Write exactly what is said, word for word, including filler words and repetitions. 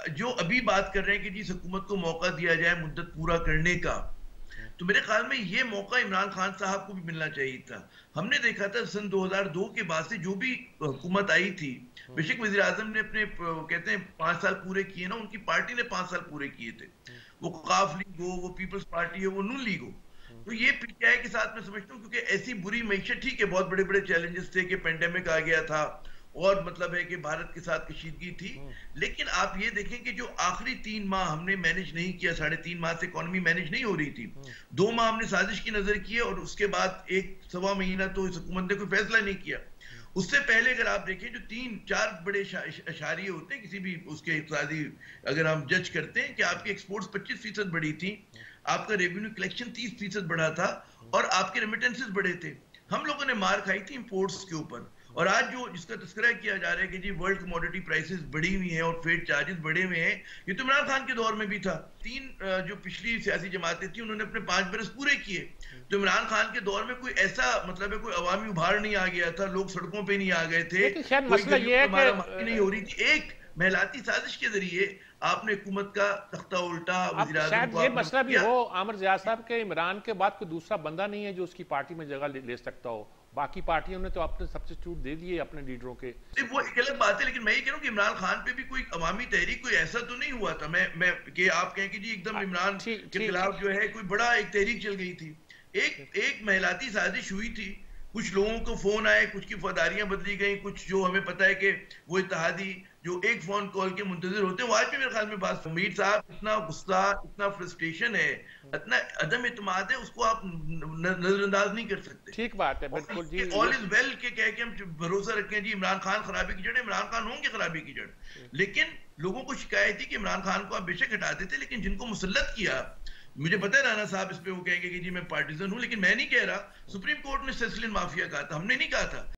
जो अभी बात कर रहे हैं कि जी हुकूमत को मौका दिया जाए मुद्दत पूरा करने का, तो मेरे ख्याल में ये मौका इमरान खान साहब को भी मिलना चाहिए था। हमने देखा था सन दो हज़ार दो के बाद से जो भी हुकूमत आई थी, बेशक वज़ीर आज़म ने अपने कहते हैं पांच साल पूरे किए ना, उनकी पार्टी ने पांच साल पूरे किए थे। वो काफ लीग हो, वो पीपल्स पार्टी हो, वो नून लीग हो। तो ये पीटीआई के साथ मैं समझता हूँ, क्योंकि ऐसी बुरी मैशत, ठीक है बहुत बड़े बड़े चैलेंजेस थे कि पेंडेमिक आ गया था और मतलब है कि भारत के साथ कशीदगी थी, लेकिन आप ये देखें कि जो आखिरी तीन माह हमने मैनेज नहीं किया, साढ़े तीन माह से इकोनॉमी मैनेज नहीं हो रही थी, दो माह हमने साजिश की नजर की और उसके बाद एक सवा महीना तो इस हुकूमत ने कोई फैसला नहीं किया। उससे पहले अगर आप देखें जो तीन चार बड़े अशारिये होते हैं किसी भी उसके इक़्तिसादी, अगर हम जज करते हैं कि आपकी एक्सपोर्ट्स पच्चीस फीसद बढ़ी थी, आपका रेवेन्यू कलेक्शन तीस फीसद बढ़ा था और आपके रेमिटेंसेस बढ़े थे। हम लोगों ने मार खाई थी इंपोर्ट्स के ऊपर। और आज जो जिसका तस्करा किया जा रहा है कि जी वर्ल्ड कमोडिटी प्राइसेस बढ़ी हुई हैं और फ्रेट चार्जेस बढ़े हुए हैं, ये तो इमरान खान के दौर में भी था। तीन जो पिछली सियासी जमातें थी उन्होंने अपने पांच बरस पूरे किए, तो इमरान खान के दौर में कोई ऐसा मतलब है कोई अवामी उभार नहीं आ गया था, लोग सड़कों पे नहीं आ गए थे, कोई मसला ये है कि नहीं हो रही थी। एक महलाती साजिश के जरिए आपने हुकूमत का तख्ता उल्टा, शायद ये मसला भी हो आमिर ज़िया साहब के इमरान के बाद कोई दूसरा बंदा नहीं है जो उसकी पार्टी में जगह ले, ले सकता हो। बाकी पार्टियों ने तो अपने सब्स्टिट्यूट दे दिए अपने लीडरों के। वो एक अलग बात है, लेकिन मैं ये कह रहा हूँ कि इमरान खान पे भी कोई अवामी तहरीक कोई ऐसा तो नहीं हुआ था। मैं मैं कि आप कहें कि जी एकदम इमरान के खिलाफ जो है कोई बड़ा एक तहरीक चल गई थी। एक एक महलाती साजिश हुई थी, कुछ लोगों को फोन आए, कुछ की वफादारियां बदली गई, कुछ जो हमें पता है कि वो इत्तेहादी जो एक फोन कॉल के मुंतजिर होते हैं, वो आज भी मेरे ख्याल में बात मीर साहब, इतना गुस्सा, इतना फ्रस्ट्रेशन है, इतना अदम इत्मीनान है, उसको आप नजरअंदाज नहीं कर सकते। ठीक बात है, बिल्कुल जी। ऑल इज वेल के कह के हम भरोसा रखें जी इमरान खान खराबी की जड़, इमरान खान होंगे खराबी की जड़, लेकिन लोगों को शिकायत थी कि इमरान खान को आप बेशक हटाते थे, लेकिन जिनको मुसल्लत किया, मुझे पता है राना साहब इस पे वो कहेंगे कि जी मैं पार्टीजन हूं, लेकिन मैं नहीं कह रहा, सुप्रीम कोर्ट ने सेसिलियन माफिया कहा था, हमने नहीं कहा था।